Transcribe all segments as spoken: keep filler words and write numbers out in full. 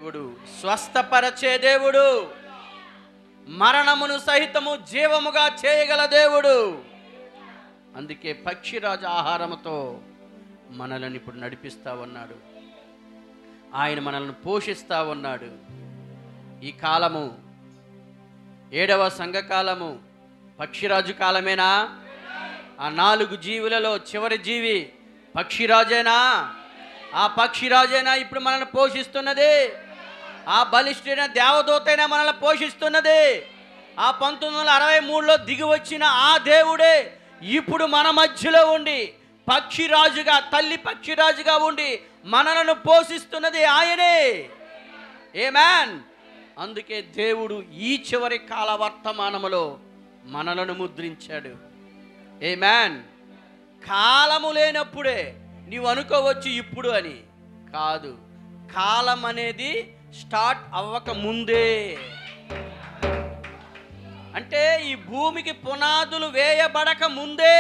దేవుడు, స్వస్థపరచే దేవుడు, మరణమును సహితము జీవముగా చేయగల దేవుడు. అందుకే పక్షిరాజు ఆహారముతో మనల్ని ఇప్పుడు నడిపిస్తా ఉన్నాడు. ఆయన మనల్ని పోషిస్తా ఉన్నాడు. ఈ కాలము ఏడవ సంఘకాలము పక్షిరాజు కాలమేనా? ఆ నాలుగు జీవులలో చివరి జీవి పక్షిరాజేనా? ఆ పక్షిరాజేనా ఇప్పుడు మనల్ని పోషిస్తున్నది? ఆ బలిష్ఠైన దేవదూతైనా మనల్ని పోషిస్తున్నది? ఆ పంతొమ్మిది వందల అరవై మూడులో దిగి వచ్చిన ఆ దేవుడే ఇప్పుడు మన మధ్యలో ఉండి పక్షిరాజుగా, తల్లి పక్షిరాజుగా ఉండి మనలను పోషిస్తున్నది ఆయనే. ఆమేన్. అందుకే దేవుడు ఈ చివరి కాల వర్తమానములో మనలను ముద్రించాడు. ఆమేన్. కాలము లేనప్పుడే నీవు అనుకోవచ్చు ఇప్పుడు అని కాదు. కాలం అనేది స్టార్ట్ అవ్వక ముందే, అంటే ఈ భూమికి పునాదులు వేయబడక ముందే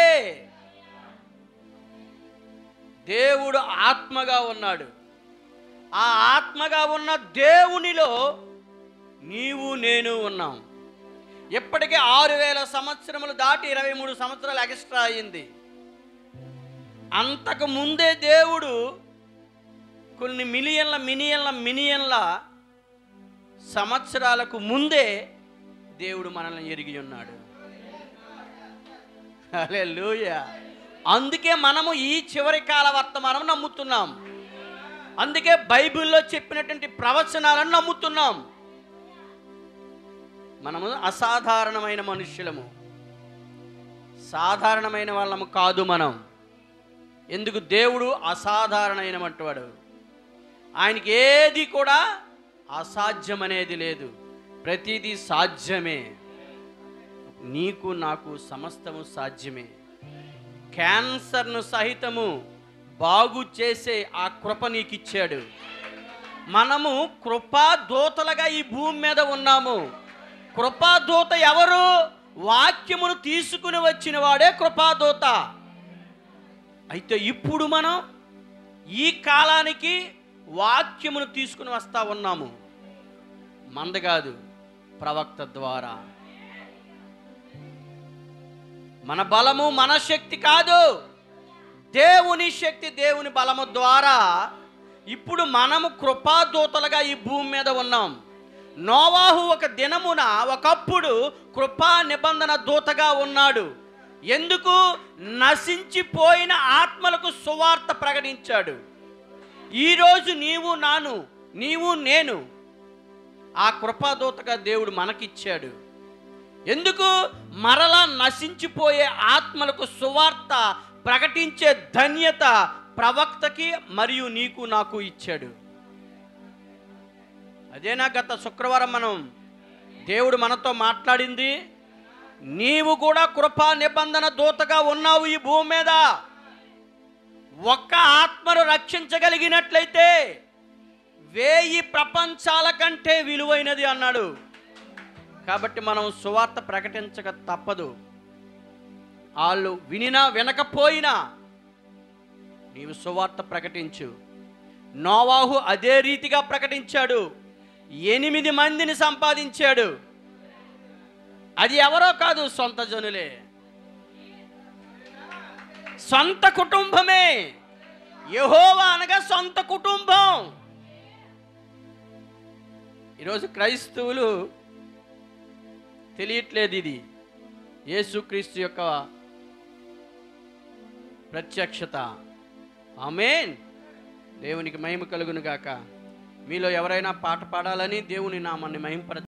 దేవుడు ఆత్మగా ఉన్నాడు. ఆ ఆత్మగా ఉన్న దేవునిలో నీవు నేను ఉన్నాం. ఇప్పటికే ఆరు వేల సంవత్సరములు దాటి ఇరవై మూడు సంవత్సరాలు ఎక్స్ట్రా అయింది. అంతకు ముందే దేవుడు కొన్ని మిలియన్ల మిలియన్ల మిలియన్ల సంవత్సరాలకు ముందే దేవుడు మనల్ని ఎరిగి ఉన్నాడు. హల్లెలూయా. అందుకే మనము ఈ చివరి కాల వర్తమానం నమ్ముతున్నాం. అందుకే బైబిల్లో చెప్పినటువంటి ప్రవచనాలను నమ్ముతున్నాం. మనము అసాధారణమైన మనుష్యులము, సాధారణమైన వాళ్ళము కాదు మనం. ఎందుకు? దేవుడు అసాధారణమైనటువంటి వాడు. ఆయనకి ఏది కూడా అసాధ్యం అనేది లేదు, ప్రతిదీ సాధ్యమే. నీకు నాకు సమస్తము సాధ్యమే. క్యాన్సర్ను సహితము బాగు చేసే ఆ కృప నీకు ఇచ్చాడు. మనము కృపాదూతలుగా ఈ భూమి మీద ఉన్నాము. కృపాదూత ఎవరు? వాక్యమును తీసుకుని వచ్చిన వాడే కృపాదూత. అయితే ఇప్పుడు మనం ఈ కాలానికి వాక్యమును తీసుకుని వస్తా ఉన్నాము. మంద కాదు, ప్రవక్త ద్వారా. మన బలము మన శక్తి కాదు, దేవుని శక్తి, దేవుని బలము ద్వారా ఇప్పుడు మనము కృపాదూతలుగా ఈ భూమి మీద ఉన్నాం. నోవాహు ఒక దినమున ఒకప్పుడు కృపా నిబంధన దూతగా ఉన్నాడు. ఎందుకు? నశించిపోయిన ఆత్మలకు సువార్త ప్రకటించాడు. ఈరోజు నీవు నాను నీవు నేను ఆ కృపాదూతగా దేవుడు మనకిచ్చాడు. ఎందుకు? మరలా నశించిపోయే ఆత్మలకు సువార్త ప్రకటించే ధన్యత ప్రవక్తకి మరియు నీకు నాకు ఇచ్చాడు. అదేనా గత శుక్రవారం మనం దేవుడు మనతో మాట్లాడింది. నీవు కూడా కృపా నిబంధన దూతగా ఉన్నావు ఈ భూమి మీద. ఒక్క ఆత్మను రక్షించగలిగినట్లయితే వేయి ప్రపంచాల కంటే విలువైనది అన్నాడు. కాబట్టి మనం సువార్త ప్రకటించక తప్పదు. వాళ్ళు వినినా వినకపోయినా నీవు సువార్త ప్రకటించు. నోవాహు అదే రీతిగా ప్రకటించాడు. ఎనిమిది మందిని సంపాదించాడు. అది ఎవరో కాదు, సొంత జనులే, సొంత కుటుంబమే. యెహోవా అనగా సొంత కుటుంబం. ఈరోజు క్రైస్తవులు తెలియట్లేదు ఇది యేసుక్రీస్తు యొక్క ప్రత్యక్షత. ఆమేన్. దేవునికి మహిమ కలుగును గాక. మీలో ఎవరైనా పాట పాడాలని దేవుని నామాన్ని మహింపర